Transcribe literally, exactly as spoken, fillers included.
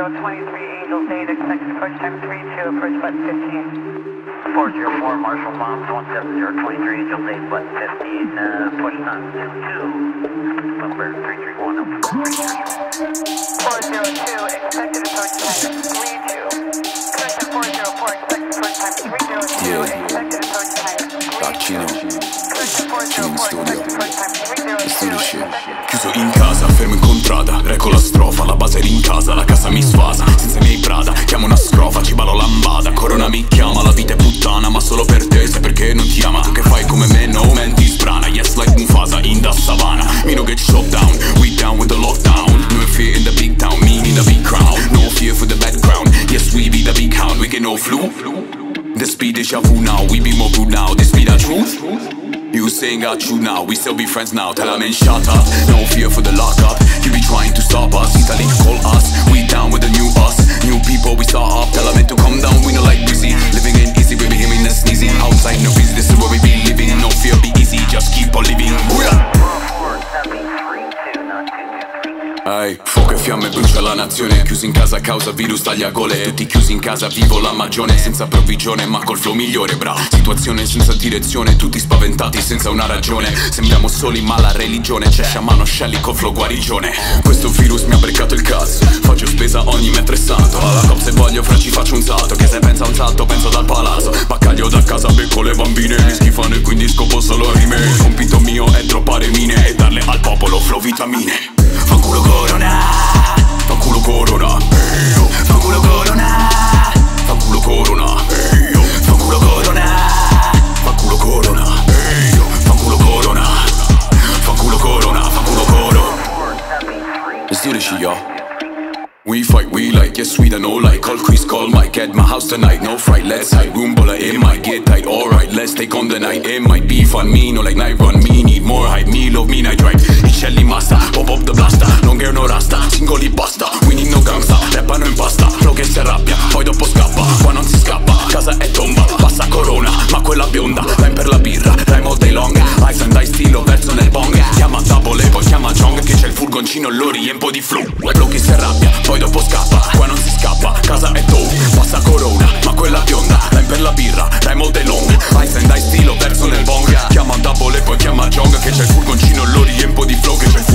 zero twenty-three Angels eight, expected approach time three two, approach button fifteen. four zero four, Marshall Bombs, one seven zero twenty-three Angels eight, button fifteen, uh, push time two two, number three three one, four zero two, expected approach time three two. Correction four zero four, expected approach time three zero two, expected approach time three two. Correction four zero four, expected approach time three zero two. Chiuso in casa, fermo in contrada, recco la strofa, la base in casa, la casa mi sfasa, senza i miei Prada, chiamo una scrofa, ci ballo lambada, corona mi chiama, la vita è puttana, ma solo per te, sai perché non ti ama, tu che fai come me, no man ti sprana, yes like Mufasa in da savana, me no get shut down, we down with the lockdown, no fear in the big town, me need a big crown, no fear for the background, yes we be the big hound, we get no flu, the speed is vu now, we be more good now, this be the truth. You saying got you now, we still be friends now. Tell a man shut up, no fear for the lockup. You be trying to stop us, Italy to call us. We down with the new us, new people we start up. Tell a man to come down, we no like busy. Living in easy, we be hearing the sneezing. Outside no busy, this is where we be living. No fear, be easy, just keep on living. Ehi, fuoco e fiamme brucia la nazione. Chiusi in casa a causa virus tagliagole. Tutti chiusi in casa, vivo la magione. Senza provvigione ma col flow migliore, bra. Situazione senza direzione, tutti spaventati senza una ragione. Sembriamo soli ma la religione c'è. Sciamano scelli con flow guarigione. Questo virus mi ha beccato il cazzo. Faccio spesa ogni metro e santo. Alla cop se voglio fra ci faccio un salto. Che se pensa a un salto penso dal palazzo. Baccaglio da casa becco le bambine. Mi schifano e quindi scopo solo rime. Il compito mio è droppare mine e darle al popolo flow vitamine. Fanculo corona, fanculo corona, fanculo corona, fanculo corona, fanculo corona, fanculo corona, fanculo corona, fanculo corona, fanculo coro. Let's do this shit, y'all. We fight, we like, yes we don't know like. Call Chris, call Mike, at my house tonight, no fright, let's hide. Roombola, it might get tight, alright, let's take on the night. It might be fun, me no like night run, me need more hype, me love me night right. I celli masta, pop up the blaster, non care no rasta, singoli basta. We need no gangsta, rappano in pasta, flow che si arrabbia, poi dopo scappa. Qua non si scappa, casa è tomba, passa corona, ma quella bionda, rhyme per la birra, rhyme all day long. Ice and ice stilo, verso nel bong. Chiama Double e poi chiama Jong, che c'è il furgoncino, lo riempo di flow. Flow che si arrabbia, poi dopo scappa, qua non si scappa, casa è dope, passa corona, ma quella bionda, rhyme per la birra, rhyme all day long. Ice and ice stilo, verso nel bong. Chiama Double e poi chiama Jong, che c'è il furgoncino, lo riempo di flow, che c'è il